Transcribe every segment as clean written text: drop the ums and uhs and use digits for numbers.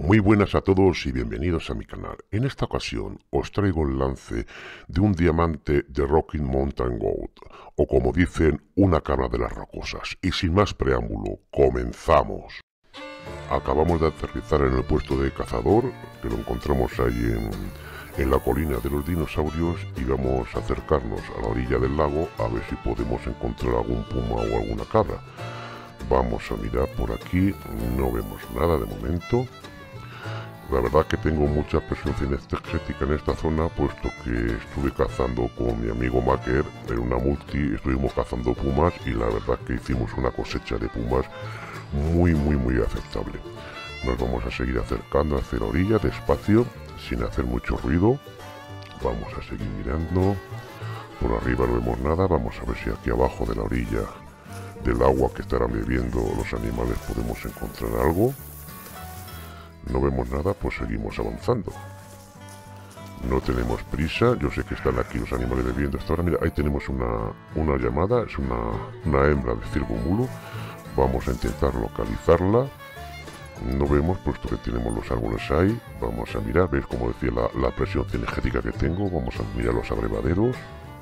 Muy buenas a todos y bienvenidos a mi canal. En esta ocasión os traigo el lance de un diamante de Rocky Mountain Gold, o como dicen, una cabra de las rocosas. Y sin más preámbulo, comenzamos. Acabamos de aterrizar en el puesto de cazador, que lo encontramos ahí en la colina de los dinosaurios, y vamos a acercarnos a la orilla del lago a ver si podemos encontrar algún puma o alguna cabra. Vamos a mirar por aquí, no vemos nada de momento. La verdad que tengo mucha presión cinegética en esta zona, puesto que estuve cazando con mi amigo Maker en una multi, estuvimos cazando pumas y la verdad que hicimos una cosecha de pumas muy aceptable. Nos vamos a seguir acercando hacia la orilla despacio, sin hacer mucho ruido. Vamos a seguir mirando. Por arriba no vemos nada, vamos a ver si aquí abajo de la orilla del agua que estarán bebiendo los animales podemos encontrar algo. No vemos nada, pues seguimos avanzando. No tenemos prisa, yo sé que están aquí los animales bebiendo hasta ahora. Mira, ahí tenemos una llamada, es una hembra de ciervo mulo. Vamos a intentar localizarla. No vemos, puesto que tenemos los árboles ahí. Vamos a mirar, veis como decía la presión cinegética que tengo. Vamos a mirar los abrevaderos.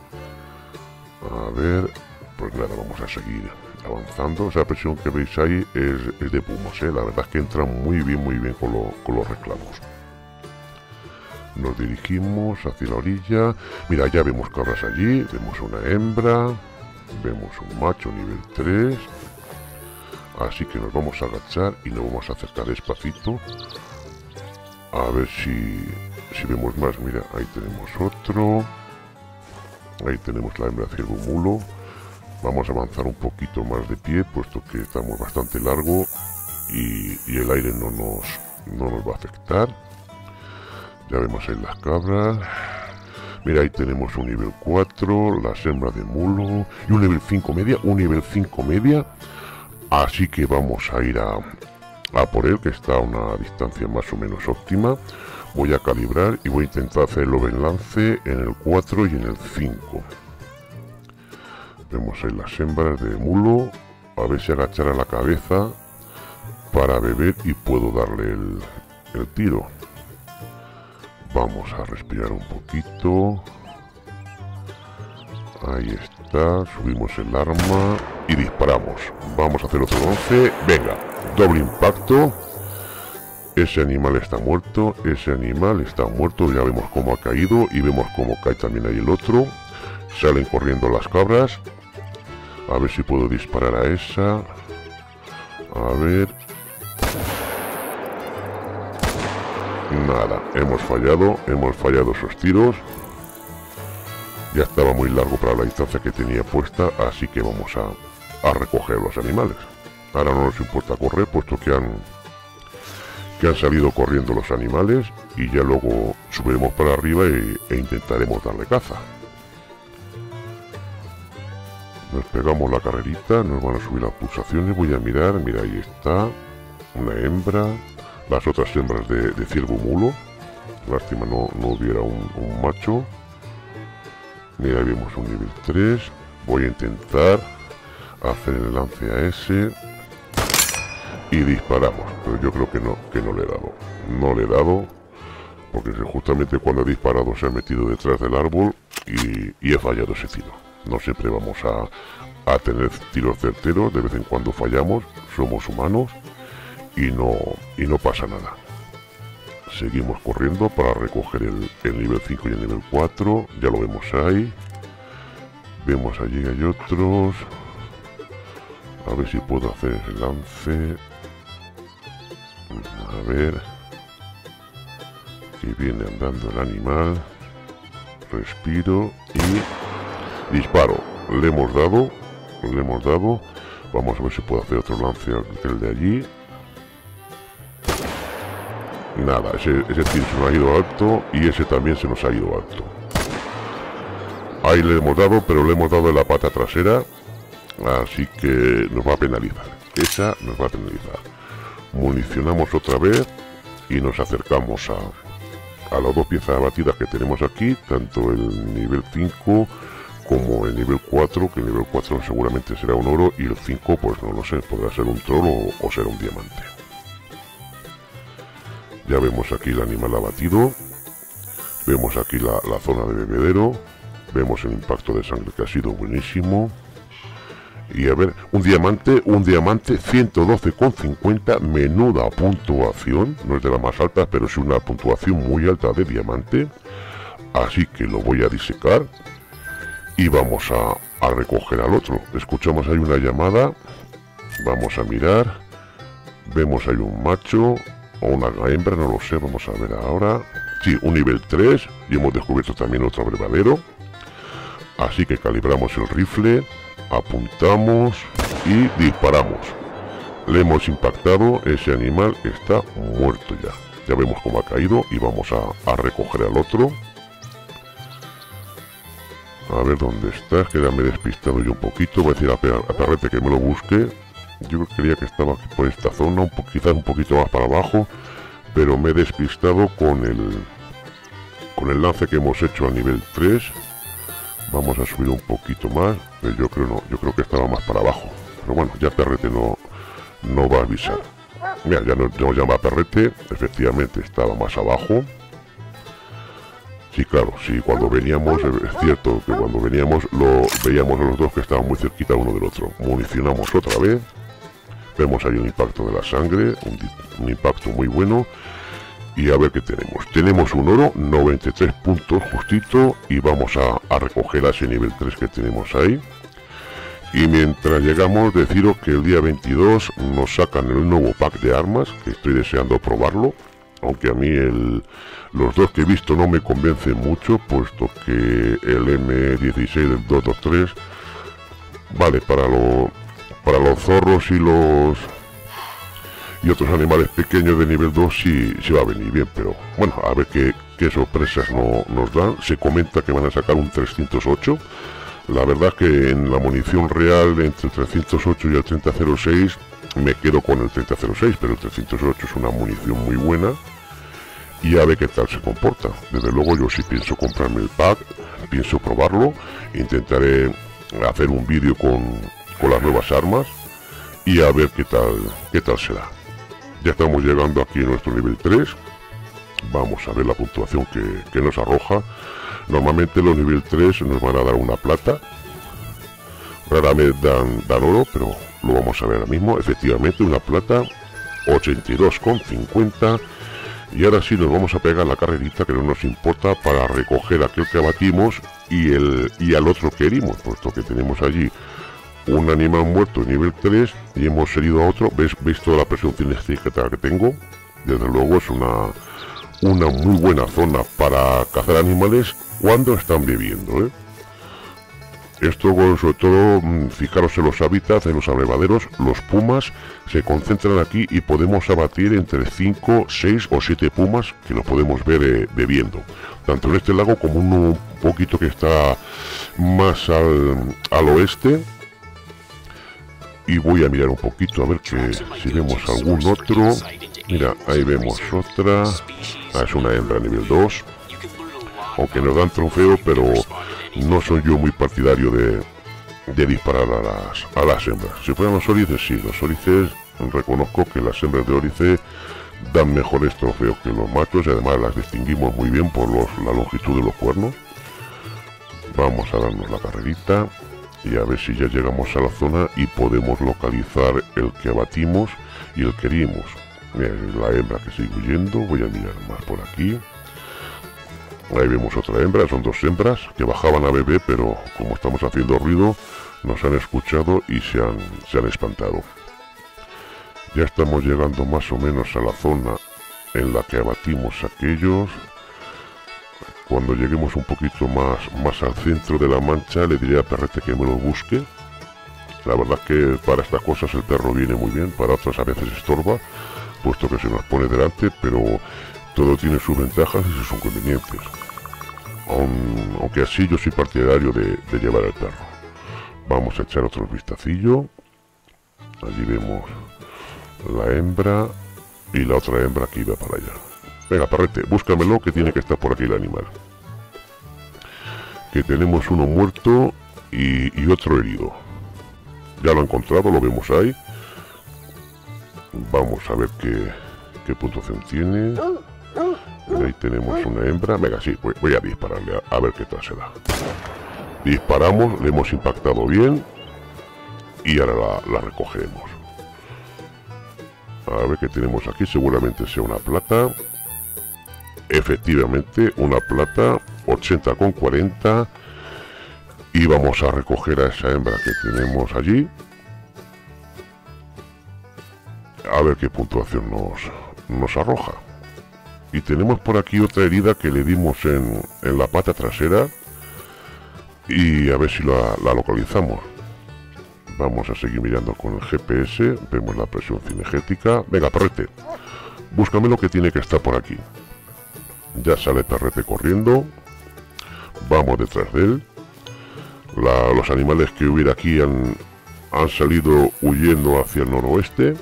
A ver, pues nada, vamos a seguir avanzando. Esa presión que veis ahí es de pumas, la verdad es que entran muy bien con los reclamos. Nos dirigimos hacia la orilla. Mira, ya vemos cabras allí, vemos una hembra, vemos un macho nivel 3, así que nos vamos a agachar y nos vamos a acercar despacito a ver si vemos más. Mira, ahí tenemos otro, ahí tenemos la hembra ciervo mulo. Vamos a avanzar un poquito más de pie, puesto que estamos bastante largo y el aire no nos va a afectar. Ya vemos ahí las cabras. Mira, ahí tenemos un nivel 4, las hembras de mulo y un nivel 5 media, Así que vamos a ir a por él, que está a una distancia más o menos óptima. Voy a calibrar y voy a intentar hacer el overlance en el 4 y en el 5. Vemos ahí las hembras de mulo, a ver si agachará la cabeza para beber y puedo darle el tiro. Vamos a respirar un poquito. Ahí está, subimos el arma y disparamos. Vamos a hacer otro lance. Venga, doble impacto. Ese animal está muerto, ya vemos cómo ha caído y vemos cómo cae también ahí el otro. Salen corriendo las cabras. A ver si puedo disparar a esa. A ver. Nada, hemos fallado esos tiros. Ya estaba muy largo para la distancia que tenía puesta, así que vamos a recoger los animales. Ahora no nos importa correr, puesto que han salido corriendo los animales, y ya luego subiremos para arriba e intentaremos darle caza. Nos pegamos la carrerita, nos van a subir las pulsaciones. Voy a mirar, mira, ahí está una hembra, las otras hembras de ciervo mulo. Lástima no hubiera un macho. Mira, ahí vemos un nivel 3. Voy a intentar hacer el lance a ese y disparamos, pero yo creo que no le he dado, porque justamente cuando he disparado se ha metido detrás del árbol y he fallado ese tiro. No siempre vamos a tener tiros certeros, de vez en cuando fallamos, somos humanos y no pasa nada. Seguimos corriendo para recoger el nivel 5 y el nivel 4, ya lo vemos ahí. Vemos allí hay otros. A ver si puedo hacer el lance. A ver. Aquí viene andando el animal. Respiro y disparo. Le hemos dado. Vamos a ver si puedo hacer otro lance que el de allí. Nada, ese tiro se nos ha ido alto y ese también se nos ha ido alto. Ahí le hemos dado, pero le hemos dado en la pata trasera, así que nos va a penalizar. Esa nos va a penalizar. Municionamos otra vez y nos acercamos a las dos piezas abatidas que tenemos aquí, tanto el nivel 5 como el nivel 4, que el nivel 4 seguramente será un oro y el 5 pues no lo sé, podrá ser un troll o será un diamante. Ya vemos aquí el animal abatido. Vemos aquí la zona de bebedero. Vemos el impacto de sangre que ha sido buenísimo. Y a ver, un diamante 112,50, menuda puntuación. No es de las más altas, pero es una puntuación muy alta de diamante. Así que lo voy a disecar. Y vamos a recoger al otro. Escuchamos ahí una llamada. Vamos a mirar. Vemos ahí un macho o una hembra, no lo sé, vamos a ver ahora. Sí, un nivel 3 y hemos descubierto también otro abrevadero. Así que calibramos el rifle, apuntamos y disparamos. Le hemos impactado, ese animal está muerto ya. Ya vemos cómo ha caído y vamos a recoger al otro. A ver dónde está, es que ya me he despistado yo un poquito. Voy a decir a Perrete que me lo busque. Yo creía que estaba por esta zona, quizás un poquito más para abajo, pero me he despistado con el lance que hemos hecho a nivel 3. Vamos a subir un poquito más, pero yo creo que estaba más para abajo. Pero bueno, ya Perrete no va a avisar. Mira, ya nos llama Perrete, efectivamente estaba más abajo. Sí, claro, sí, cuando veníamos, es cierto que cuando veníamos lo veíamos a los dos que estaban muy cerquita uno del otro. Municionamos otra vez. Vemos ahí el impacto de la sangre, un impacto muy bueno. Y a ver qué tenemos. Tenemos un oro, 93 puntos justito. Y vamos a recoger a ese nivel 3 que tenemos ahí. Y mientras llegamos, deciros que el día 22 nos sacan el nuevo pack de armas, que estoy deseando probarlo. Aunque a mí los dos que he visto no me convencen mucho, puesto que el M16 del 223 vale para los zorros y otros animales pequeños de nivel 2 sí va a venir bien, pero bueno, a ver qué sorpresas nos dan. Se comenta que van a sacar un 308. La verdad es que en la munición real entre el 308 y el 3006 me quedo con el 3006, pero el 308 es una munición muy buena. Y a ver qué tal se comporta. Desde luego yo sí pienso comprarme el pack, pienso probarlo, intentaré hacer un vídeo con las nuevas armas y a ver qué tal será. Ya estamos llegando aquí a nuestro nivel 3. Vamos a ver la puntuación que nos arroja. Normalmente los nivel 3 nos van a dar una plata. Rara vez dan oro, pero lo vamos a ver ahora mismo. Efectivamente una plata, 82,50. Y ahora sí nos vamos a pegar la carrerita que no nos importa para recoger aquel que abatimos y al otro que herimos, puesto que tenemos allí un animal muerto nivel 3 y hemos herido a otro. ¿Veis toda la presión cinética que tengo? Desde luego es una muy buena zona para cazar animales cuando están bebiendo, ¿eh? Esto sobre todo, fijaros en los hábitats, en los abrevaderos, los pumas se concentran aquí y podemos abatir entre 5, 6 o 7 pumas que lo podemos ver bebiendo. Tanto en este lago como uno un poquito que está más al oeste. Y voy a mirar un poquito a ver si vemos algún otro. Mira, ahí vemos otra. Es una hembra nivel 2. Aunque nos dan trofeo, pero no soy yo muy partidario de disparar a las hembras. Si fueran los ólices, sí, los ólices, reconozco que las hembras de ólice dan mejores trofeos que los machos y además las distinguimos muy bien por la longitud de los cuernos. Vamos a darnos la carrerita y a ver si ya llegamos a la zona y podemos localizar el que abatimos y el que herimos. Mira, la hembra que sigue huyendo, voy a mirar más por aquí. Ahí vemos otra hembra, son dos hembras que bajaban a beber, pero como estamos haciendo ruido, nos han escuchado y se han espantado. Ya estamos llegando más o menos a la zona en la que abatimos aquellos. Cuando lleguemos un poquito más al centro de la mancha, le diré a Perrete que me lo busque. La verdad que para estas cosas el perro viene muy bien, para otras a veces estorba, puesto que se nos pone delante, pero todo tiene sus ventajas y sus inconvenientes. Aunque así yo soy partidario de llevar al perro. Vamos a echar otro vistacillo. Allí vemos la hembra y la otra hembra que iba para allá. Venga, Perrete, búscamelo, que tiene que estar por aquí el animal. Que tenemos uno muerto y otro herido. Ya lo he encontrado, lo vemos ahí. Vamos a ver qué puntuación tiene. Ahí tenemos una hembra. Venga, sí, voy a dispararle a ver qué tal se da. Disparamos, le hemos impactado bien y ahora la recogeremos. A ver qué tenemos aquí, seguramente sea una plata. Efectivamente, una plata, 80,40. Y vamos a recoger a esa hembra que tenemos allí. A ver qué puntuación nos arroja. Y tenemos por aquí otra herida que le dimos en la pata trasera. Y a ver si la localizamos. Vamos a seguir mirando con el GPS. Vemos la presión cinegética. Venga, perrete, búscame lo que tiene que estar por aquí. Ya sale perrete corriendo. Vamos detrás de él. Los animales que hubiera aquí han salido huyendo hacia el noroeste.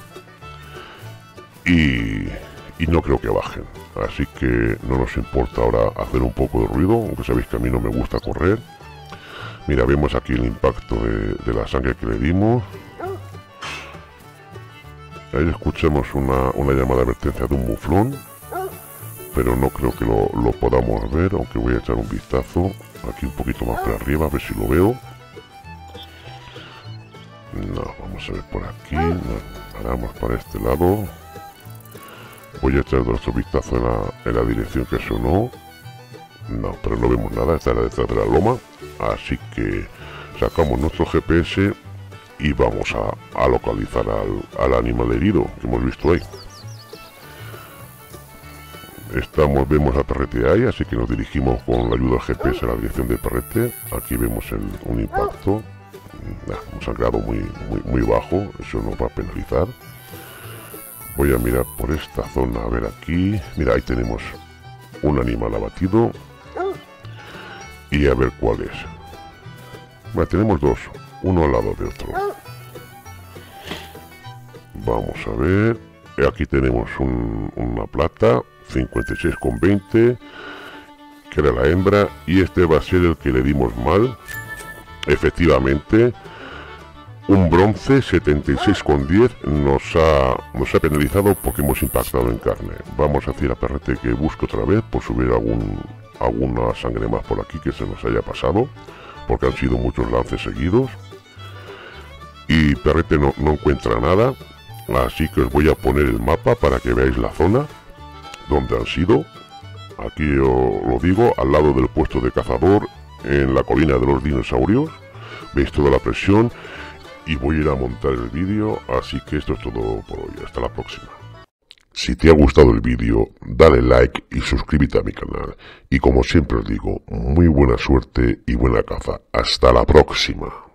Y no creo que bajen. Así que no nos importa ahora hacer un poco de ruido, aunque sabéis que a mí no me gusta correr. Mira, vemos aquí el impacto de la sangre que le dimos. Ahí escuchamos una llamada de advertencia de un muflón, pero no creo que lo podamos ver, aunque voy a echar un vistazo aquí un poquito más para arriba, a ver si lo veo. No, vamos a ver por aquí. Nos paramos para este lado. Voy a echar otro vistazo en la dirección que sonó. No, pero no vemos nada, estará detrás de la loma. Así que sacamos nuestro GPS y vamos a localizar al animal herido que hemos visto ahí. Vemos a perrete ahí, así que nos dirigimos con la ayuda del GPS a la dirección de perrete. Aquí vemos un impacto, un sangrado muy bajo, eso nos va a penalizar. Voy a mirar por esta zona, a ver aquí. Mira, ahí tenemos un animal abatido. Y a ver cuál es. Bueno, tenemos dos, uno al lado de otro. Vamos a ver. Aquí tenemos una plata, 56,20, que era la hembra. Y este va a ser el que le dimos mal. Efectivamente. Un bronce, 76,10, nos ha penalizado porque hemos impactado en carne. Vamos a decir a perrete que busque otra vez por si hubiera alguna sangre más por aquí que se nos haya pasado, porque han sido muchos lances seguidos. Y perrete no encuentra nada, así que os voy a poner el mapa para que veáis la zona donde han sido. Aquí os lo digo, al lado del puesto de cazador, en la colina de los dinosaurios. Veis toda la presión. Y voy a ir a montar el vídeo, así que esto es todo por hoy. Hasta la próxima. Si te ha gustado el vídeo, dale like y suscríbete a mi canal. Y como siempre os digo, muy buena suerte y buena caza. Hasta la próxima.